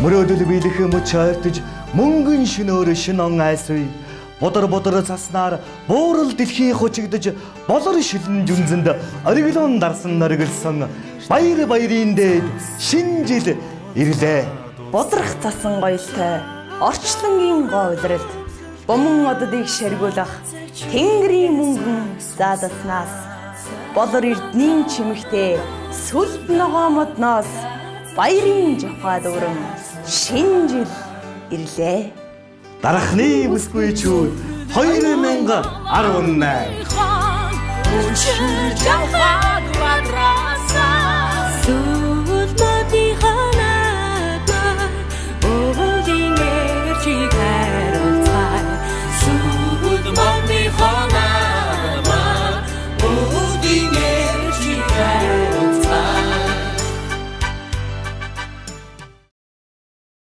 Мөрөөдөл биелэх мөч хайртаж мөнгөн шөнөөр шин он айсвэ. Бодар цаснаар буурал дэлхий хучигдж болор шилэн жүнзэнд ориглон дарсан оргилсон баярын дээд шинэ жил ирлээ. Бодрох цасан гоёлтой орчлонгийн говьлралд бомон оддыг шаргуулах тэнгэрийн мөнгөн заадаснаас болор эрдний чимэгтэй сүлд ногоо модноос баярын жавхад өрөн шинэ жил ирлээ. Дарахны бүсгүй чүүд 2018 Жавхад бадраса